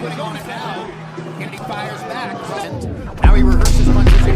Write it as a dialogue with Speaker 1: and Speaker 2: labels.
Speaker 1: putting on it now. Kennedy fires back. And now he rehearses punches.